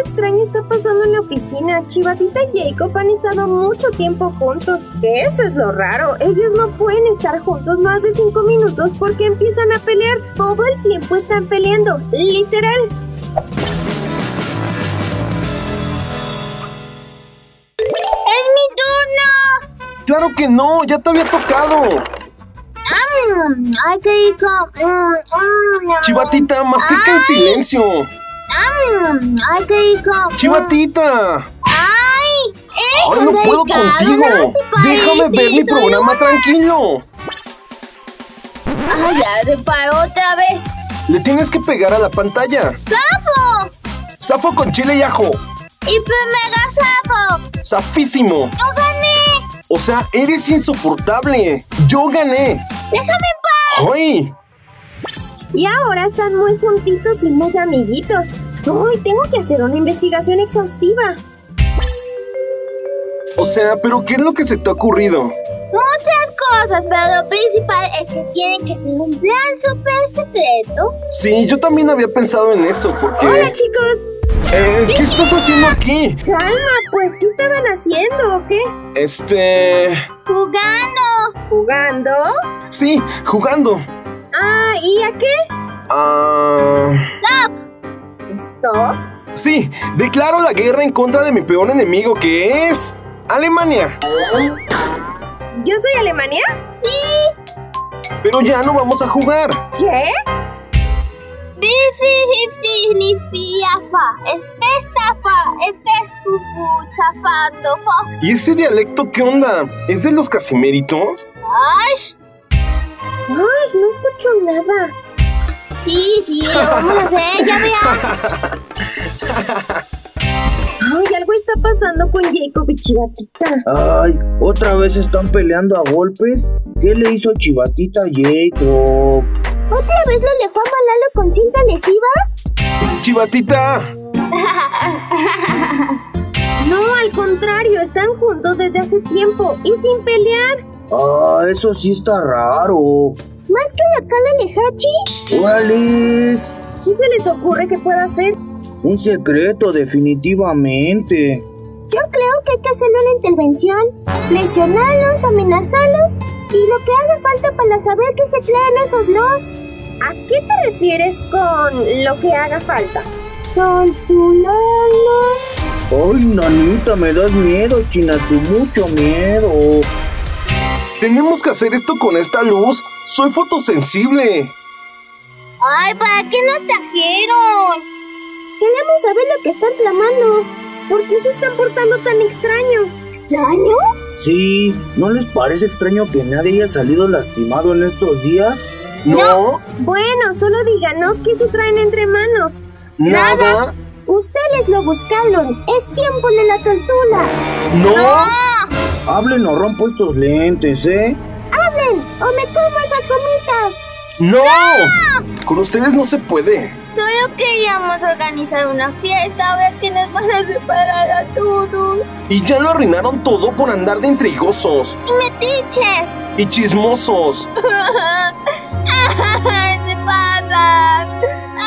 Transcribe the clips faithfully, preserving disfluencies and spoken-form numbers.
extraño está pasando en la oficina. Chivatita y Jacob han estado mucho tiempo juntos. Eso es lo raro. Ellos no pueden estar juntos más de cinco minutos porque empiezan a pelear. Todo el tiempo están peleando. Literal. ¡Es mi turno! ¡Claro que no! ¡Ya te había tocado! Mm, ¡Ay, qué rico! Mm, mm, Chivatita, mastica en silencio. Mm, ¡Ay, qué rico! Chivatita. ¡Ay! ¡Es ¡Ay, no puedo contigo! ¡Déjame ver mi programa tranquilo! ¡Ay, ya se paró otra vez! Le tienes que pegar a la pantalla. ¡Zafo! ¡Zafo con chile y ajo! ¡Hiper mega zafo! ¡Zafísimo! ¡Yo gané! O sea, eres insoportable. ¡Yo gané! ¡Déjame en paz! ¡Ay! Y ahora están muy juntitos y muy amiguitos. ¡Ay, tengo que hacer una investigación exhaustiva! O sea, ¿pero qué es lo que se te ha ocurrido? Muchas cosas, pero lo principal es que tienen que ser un plan súper secreto. Sí, yo también había pensado en eso, porque... ¡Hola, chicos! Eh, ¿qué estás haciendo aquí? Calma, pues, ¿qué estaban haciendo o qué? Este... ¡Jugando! ¿Jugando? Sí, jugando. Ah, ¿y a qué? Ah... ¡Stop! ¿Stop? Sí, declaro la guerra en contra de mi peor enemigo, que es... Alemania. ¿Yo soy Alemania? ¡Sí! Pero ya no vamos a jugar. ¿Qué? ¿Y ese dialecto qué onda? ¿Es de los casiméritos? ¡Ay! Ay, no escucho nada. Sí, sí, lo vamos a hacer, ya vean. Ay, algo está pasando con Jacob y Chivatita. Ay, ¿otra vez están peleando a golpes? ¿Qué le hizo Chivatita a Jacob? ¿Otra vez lo dejó a Malalo con cinta lesiva? ¡Chivatita! No, al contrario, están juntos desde hace tiempo y sin pelear. Ah, eso sí está raro. ¿Más que la cala Lehachi? ¡Órales! ¿Qué se les ocurre que pueda hacer? Un secreto, definitivamente. Yo creo que hay que hacerle una intervención. Lesionarlos, amenazarlos y lo que haga falta para saber qué se creen esos dos. ¿A qué te refieres con lo que haga falta? Torturarlos. Ay, nanita, me das miedo, Chinatsu, mucho miedo. Tenemos que hacer esto con esta luz. Soy fotosensible. Ay, ¿para qué nos trajeron? Queremos saber lo que están tramando. ¿Por qué se están portando tan extraño? ¿Extraño? Sí, ¿no les parece extraño que nadie haya salido lastimado en estos días? ¿No? No. Bueno, solo díganos qué se traen entre manos. ¿Nada? Ustedes lo buscaron. Es tiempo de la tortura. ¿No? Hablen o rompo estos lentes, ¿eh? ¡Hablen o me como esas gomitas! ¡No! Con ustedes no se puede. Solo queríamos organizar una fiesta, ahora que nos van a separar a todos. Y ya lo arruinaron todo por andar de intrigosos. ¡Y metiches! Y chismosos. ¡Se pasan!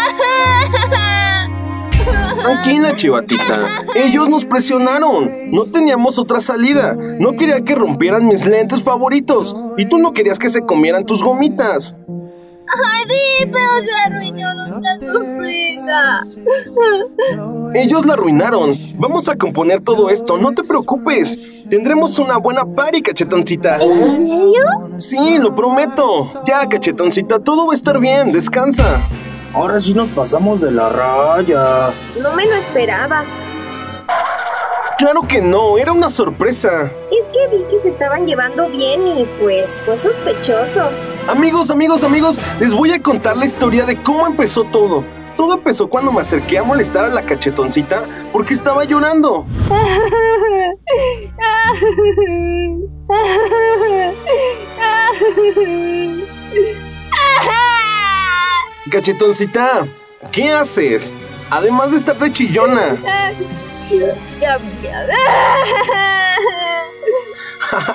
Tranquila, Chivatita. Ellos nos presionaron. No teníamos otra salida. No quería que rompieran mis lentes favoritos. Y tú no querías que se comieran tus gomitas. ¡Ay, sí! Pero se arruinó nuestra sorpresa. Ellos la arruinaron. Vamos a componer todo esto, no te preocupes. Tendremos una buena party, cachetoncita. ¿En serio? Sí, lo prometo. Ya, cachetoncita, todo va a estar bien. Descansa. Ahora sí nos pasamos de la raya. No me lo esperaba. Claro que no, era una sorpresa. Es que vi que se estaban llevando bien y pues fue sospechoso. Amigos, amigos, amigos, les voy a contar la historia de cómo empezó todo. Todo empezó cuando me acerqué a molestar a la cachetoncita porque estaba llorando. Cachetoncita, ¿qué haces? Además de estar de chillona.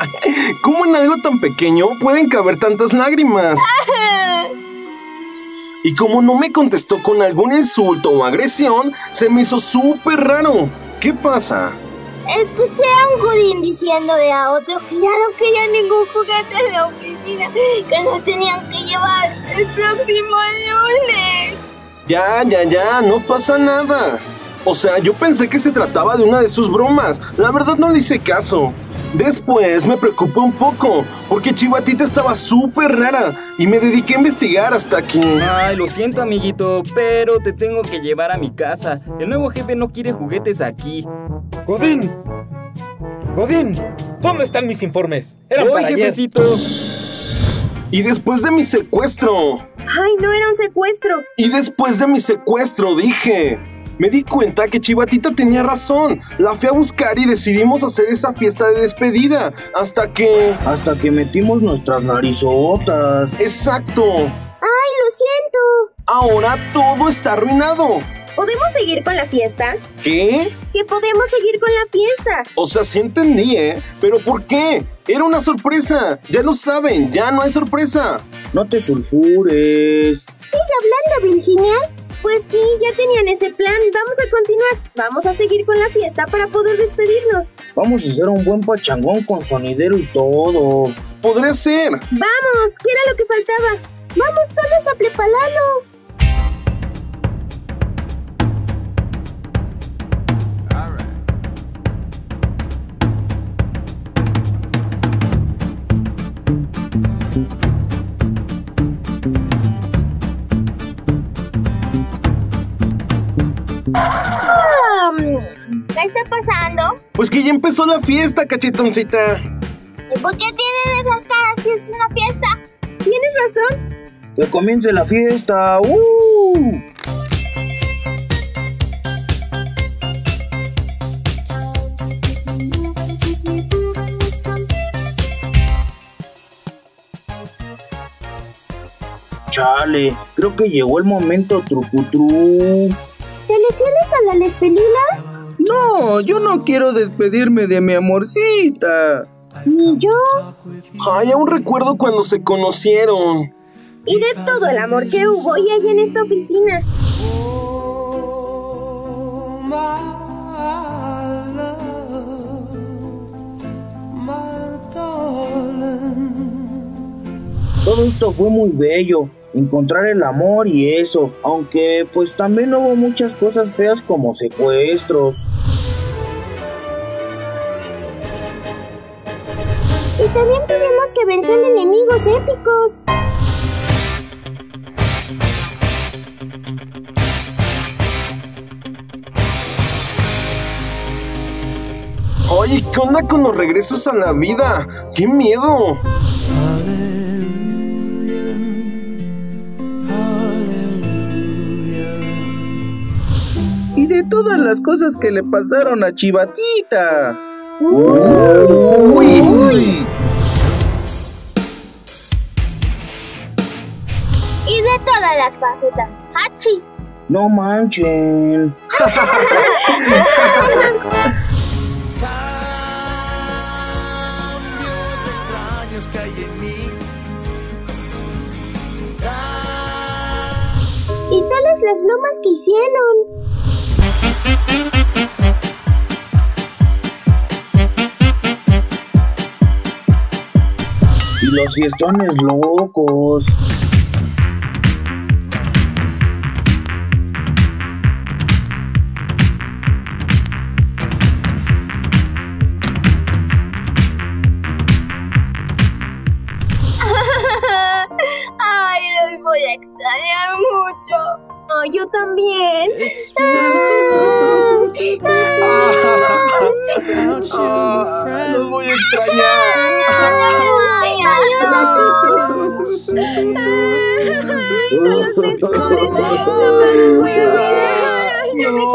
¿Cómo en algo tan pequeño pueden caber tantas lágrimas? Y como no me contestó con algún insulto o agresión, se me hizo súper raro. ¿Qué pasa? Escuché a un Godín diciéndole a otro que ya no quería ningún juguete en la oficina, que nos tenían que llevar el próximo lunes. Ya, ya, ya, no pasa nada. O sea, yo pensé que se trataba de una de sus bromas. La verdad no le hice caso. Después me preocupé un poco, porque Chivatita estaba súper rara y me dediqué a investigar hasta que... Ay, lo siento, amiguito, pero te tengo que llevar a mi casa. El nuevo jefe no quiere juguetes aquí. ¡Godín! ¡Godín! ¿Dónde están mis informes? Eran ¡Oye, para ayer. jefecito! Y después de mi secuestro... Ay, no era un secuestro. Y después de mi secuestro, dije... Me di cuenta que Chivatita tenía razón. La fui a buscar y decidimos hacer esa fiesta de despedida. Hasta que... Hasta que metimos nuestras narizotas. ¡Exacto! ¡Ay, lo siento! Ahora todo está arruinado. ¿Podemos seguir con la fiesta? ¿Qué? Que podemos seguir con la fiesta. O sea, sí entendí, ¿eh? ¿Pero por qué? Era una sorpresa. Ya lo saben, ya no hay sorpresa. No te sulfures. ¿Sigue hablando, Virginia? Pues sí, ya tenían ese plan. Vamos a continuar. Vamos a seguir con la fiesta para poder despedirnos. Vamos a hacer un buen pachangón con sonidero y todo. Podría ser. ¡Vamos! ¿Qué era lo que faltaba? ¡Vamos todos a prepararlo! ¿Qué está pasando? Pues que ya empezó la fiesta, cachetoncita. ¿Y por qué tienen esas caras si es una fiesta? Tienes razón. ¡Que comience la fiesta! ¡Uh! Chale, creo que llegó el momento trucutru. ¿Te refieres a la despedida? No, yo no quiero despedirme de mi amorcita. Ni yo. Ay, aún recuerdo cuando se conocieron. Y de todo el amor que hubo y hay en esta oficina. Todo esto fue muy bello, encontrar el amor y eso, aunque pues también hubo muchas cosas feas como secuestros. Y también tuvimos que vencer enemigos épicos. Oye, ¿qué onda con los regresos a la vida? ¡Qué miedo! Y de todas las cosas que le pasaron a Chivatita. ¡Uy! ¡Uy! Y de todas las facetas. ¡Hachi! No manchen. Y todas las bromas que hicieron. Y los fiestones locos. Ay, los voy a extrañar mucho. Oh, yo también. Ah, los voy a extrañar. Adiós a todos. Ay, son los mejores. No me olvidar. No me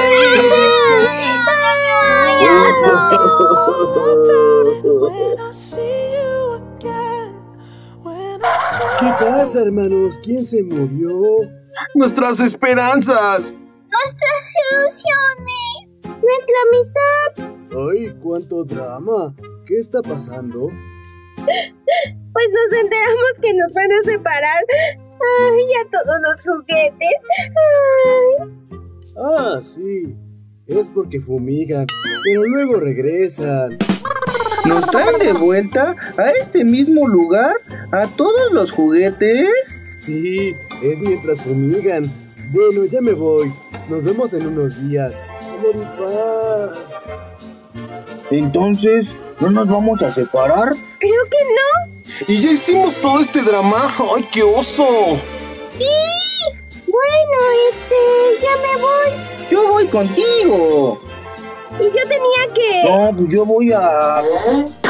¿Qué pasa, hermanos? ¿Quién se murió? ¡Nuestras esperanzas! Nuestras ilusiones. Nuestra amistad. ¡Ay, cuánto drama! ¿Qué está pasando? Pues nos enteramos que nos van a separar. Ay, ya todos los juguetes. Ay. Ah, sí. Es porque fumigan, pero luego regresan. ¿Nos traen de vuelta a este mismo lugar a todos los juguetes? Sí, es mientras fumigan. Bueno, ya me voy. Nos vemos en unos días. Amor y paz. Entonces, ¿no nos vamos a separar? Creo que no. Y ya hicimos todo este drama. ¡Ay, qué oso! Sí. Bueno, este, ya me voy. Yo voy contigo. Y yo tenía que... No, pues yo voy a...